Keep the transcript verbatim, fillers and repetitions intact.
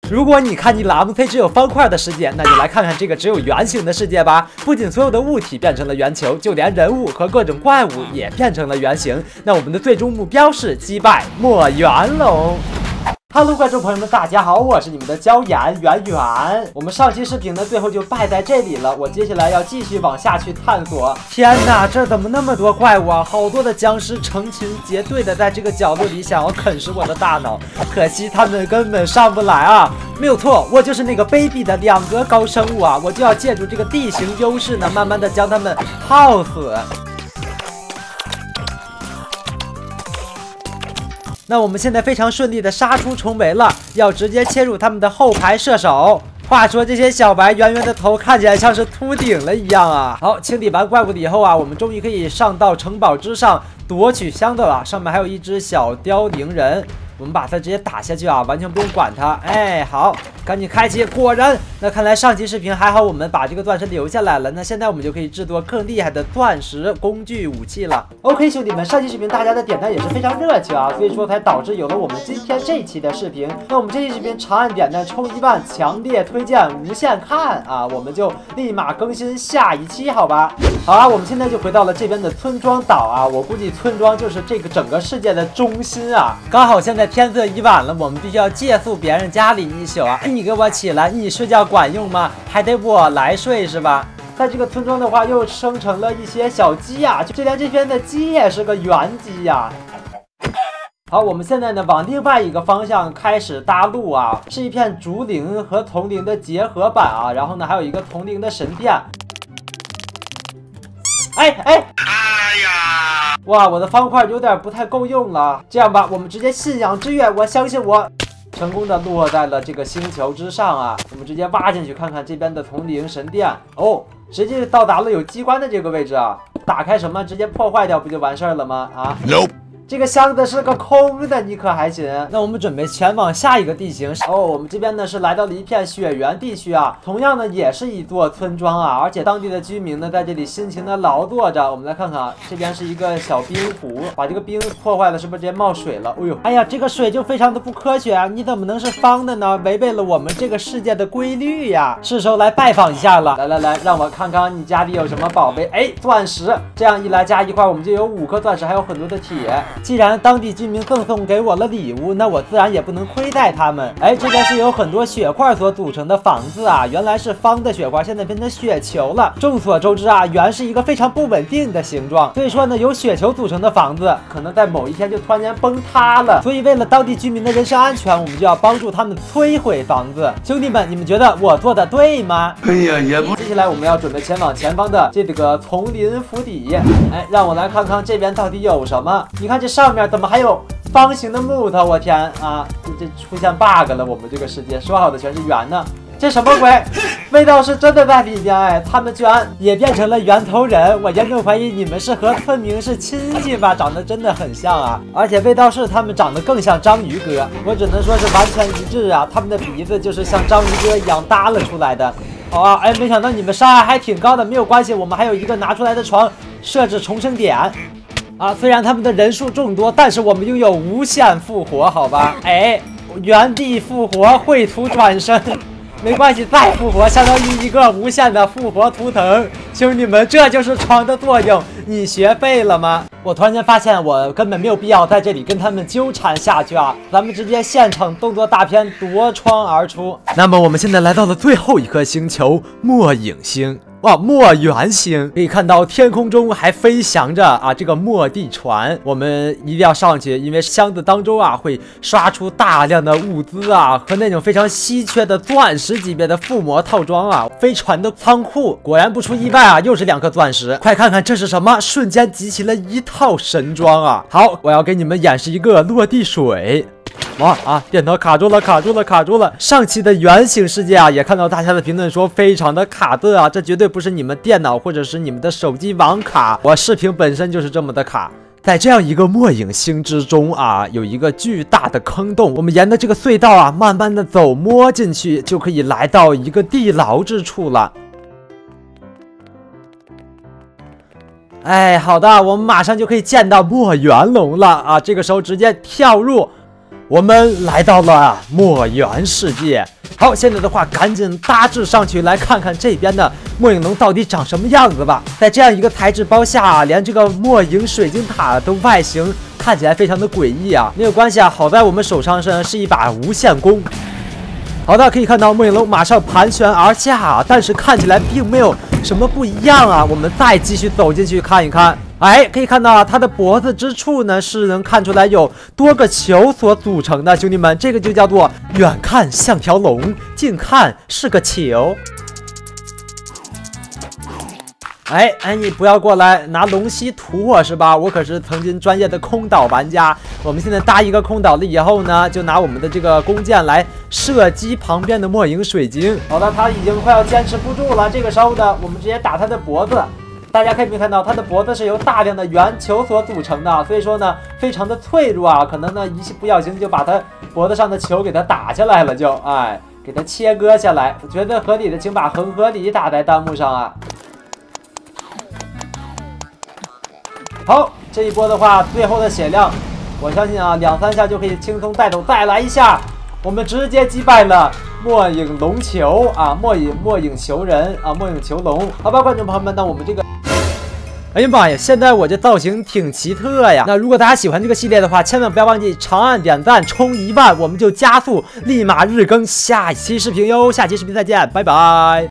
如果你看腻了 M C 只有方块的世界，那就来看看这个只有圆形的世界吧。不仅所有的物体变成了圆球，就连人物和各种怪物也变成了圆形。那我们的最终目标是击败墨圆龙。Hello， 观众朋友们，大家好，我是你们的椒盐圆圆。我们上期视频呢，最后就败在这里了。我接下来要继续往下去探索。天哪，这怎么那么多怪物啊？好多的僵尸成群结队的在这个角落里想要啃食我的大脑，可惜他们根本上不来啊！没有错，我就是那个卑鄙的两格高生物啊！我就要借助这个地形优势呢，慢慢的将他们耗死。那我们现在非常顺利的杀出重围了，要直接切入他们的后排射手。话说这些小白圆圆的头看起来像是秃顶了一样啊！好，清理完怪物以后啊，我们终于可以上到城堡之上夺取香的了。上面还有一只小凋零人，我们把它直接打下去啊，完全不用管它。哎，好，赶紧开启。果然，那看来上期视频还好，我们把这个钻石留下来了。那现在我们就可以制作更厉害的钻石工具武器了。OK， 兄弟们，上期视频大家的点赞也是非常热情啊，所以说才导致有了我们今天这一期的视频。那我们这期视频长按点赞冲一万，强烈推荐无限看啊！我们就立马更新下一期，好吧？好啊，我们现在就回到了这边的村庄岛啊。我估计村庄就是这个整个世界的中心啊。刚好现在天色已晚了，我们必须要借宿别人家里一宿啊！你给我起来，你睡觉管用吗？还得我来睡是吧？在这个村庄的话，又生成了一些小鸡呀、啊，就连这边的鸡也是个圆鸡呀、啊。好，我们现在呢往另外一个方向开始搭路啊，是一片竹林和铜铃的结合版啊，然后呢还有一个铜铃的神殿。哎哎！哎呀！哇，我的方块有点不太够用了。这样吧，我们直接信仰之月，我相信我。成功的落在了这个星球之上啊！我们直接挖进去看看这边的铜铃神殿哦，直接到达了有机关的这个位置啊！打开什么，直接破坏掉不就完事儿了吗？啊 ，nope。这个箱子是个空的，你可还行？那我们准备前往下一个地形哦。我们这边呢是来到了一片雪原地区啊，同样呢也是一座村庄啊，而且当地的居民呢在这里辛勤的劳作着。我们来看看，这边是一个小冰湖，把这个冰破坏了，是不是直接冒水了？哎呦，哎呀，这个水就非常的不科学啊！你怎么能是方的呢？违背了我们这个世界的规律呀！是时候来拜访一下了。来来来，让我看看你家里有什么宝贝。哎，钻石！这样一来加一块，我们就有五颗钻石，还有很多的铁。既然当地居民赠送给我了礼物，那我自然也不能亏待他们。哎，这边是有很多雪块所组成的房子啊，原来是方的雪块，现在变成雪球了。众所周知啊，圆是一个非常不稳定的形状，所以说呢，由雪球组成的房子，可能在某一天就突然间崩塌了。所以为了当地居民的人身安全，我们就要帮助他们摧毁房子。兄弟们，你们觉得我做的对吗？哎呀，也不。接下来我们要准备前往前方的这个丛林府邸。哎，让我来看看这边到底有什么。你看这上面怎么还有方形的木头？我天啊，这出现 bug 了！我们这个世界说好的全是圆呢，这什么鬼？味道是真的在里边哎，他们居然也变成了圆头人！我严重怀疑你们是和村民是亲戚吧？长得真的很像啊！而且味道是他们长得更像章鱼哥，我只能说是完全一致啊！他们的鼻子就是像章鱼哥一样耷了出来的。好啊，哎，没想到你们伤害还挺高的，没有关系，我们还有一个拿出来的床，设置重生点。啊，虽然他们的人数众多，但是我们拥有无限复活，好吧？哎，原地复活，绘图转身，没关系，再复活相当于一个无限的复活图腾。兄弟们，这就是床的作用，你学会了吗？我突然间发现，我根本没有必要在这里跟他们纠缠下去啊！咱们直接现场动作大片夺窗而出。那么我们现在来到了最后一颗星球——末影星。哇，墨圆星可以看到天空中还飞翔着啊这个墨地船，我们一定要上去，因为箱子当中啊会刷出大量的物资啊和那种非常稀缺的钻石级别的附魔套装啊。飞船的仓库果然不出意外啊，又是两颗钻石，快看看这是什么！瞬间集齐了一套神装啊！好，我要给你们演示一个落地水。哇啊！电脑卡住了，卡住了，卡住了！上期的圆形世界啊，也看到大家的评论说非常的卡顿啊，这绝对不是你们电脑或者是你们的手机网卡，我视频本身就是这么的卡。在这样一个末影星之中啊，有一个巨大的坑洞，我们沿着这个隧道啊，慢慢的走，摸进去就可以来到一个地牢之处了。哎，好的，我们马上就可以见到墨圆龙了啊！这个时候直接跳入。我们来到了墨圆世界， 好，现在的话，赶紧大致上去来看看这边的末影龙到底长什么样子吧。在这样一个材质包下，连这个末影水晶塔都外形看起来非常的诡异啊。没有关系啊，好在我们手上是是一把无限弓。好的，可以看到末影龙马上盘旋而下，但是看起来并没有什么不一样啊。我们再继续走进去看一看。 哎，可以看到啊，它的脖子之处呢，是能看出来有多个球所组成的。兄弟们，这个就叫做远看像条龙，近看是个球。哎哎，你不要过来拿龙息屠我是吧？我可是曾经专业的空岛玩家。我们现在搭一个空岛了以后呢，就拿我们的这个弓箭来射击旁边的末影水晶。好的，他已经快要坚持不住了。这个时候呢，我们直接打他的脖子。 大家可以没看到，它的脖子是由大量的圆球所组成的，所以说呢，非常的脆弱啊，可能呢一不小心就把它脖子上的球给它打下来了，就哎，给它切割下来。我觉得合理的，请把很合理打在弹幕上啊。好，这一波的话，最后的血量，我相信啊，两三下就可以轻松带走。再来一下，我们直接击败了。 末影龙球啊，末影末影球人啊，末影球龙，好吧，观众朋友们，那我们这个，哎呀妈呀，现在我这造型挺奇特呀。那如果大家喜欢这个系列的话，千万不要忘记长按点赞，冲一万，我们就加速，立马日更下一期视频哟。下期视频再见，拜拜。